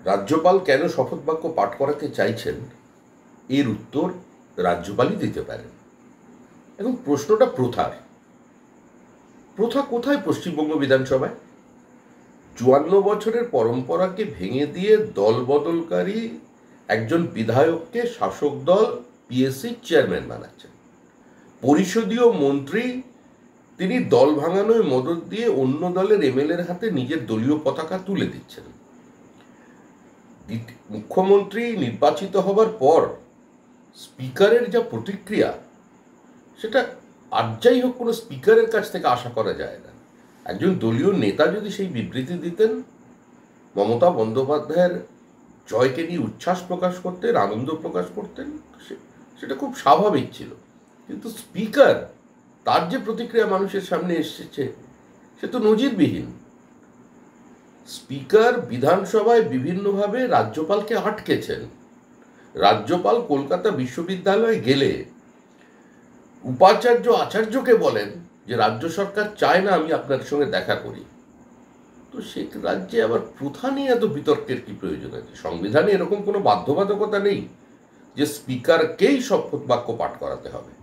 রাজ্যপাল কেন শপথ বাক্য পাঠ করাতে চাইছেন এর উত্তর রাজ্যপালই দিতে পারেন। এখন প্রশ্নটা প্রথার। প্রথা কোথায় পশ্চিমবঙ্গ বিধানসভায়? 54 বছরের পরম্পরাকে ভেঙে দিয়ে দলবদলকারী একজন বিধায়ককে শাসক দল পিএসসির চেয়ারম্যান বানাচ্ছেন। পরিষদীয় মন্ত্রী তিনি দল ভাঙানোয় মদত দিয়ে অন্য দলের এমএলএর হাতে নিজের দলীয় পতাকা তুলে দিচ্ছেন। মুখ্যমন্ত্রী নির্বাচিত হবার পর স্পিকারের যা প্রতিক্রিয়া, সেটা আর যাই হোক কোনো স্পিকারের কাছ থেকে আশা করা যায় না। একজন দলীয় নেতা যদি সেই বিবৃতি দিতেন, মমতা বন্দ্যোপাধ্যায়ের জয়কে নিয়ে উচ্ছ্বাস প্রকাশ করতেন, আনন্দ প্রকাশ করতেন, সেটা খুব স্বাভাবিক ছিল। কিন্তু স্পিকার, তার যে প্রতিক্রিয়া মানুষের সামনে এসেছে সে তো নজিরবিহীন। স্পিকার বিধানসভায় বিভিন্নভাবে রাজ্যপালকে আটকেছেন। রাজ্যপাল কলকাতা বিশ্ববিদ্যালয়ে গেলে উপাচার্য আচার্যকে বলেন যে রাজ্য সরকার চায় না আমি আপনার সঙ্গে দেখা করি। তো সে রাজ্যে আবার প্রথা নিয়ে এত বিতর্কের কি প্রয়োজন আছে? সংবিধানে এরকম কোনো বাধ্যবাধকতা নেই যে স্পিকারকেই শপথ বাক্য পাঠ করাতে হবে।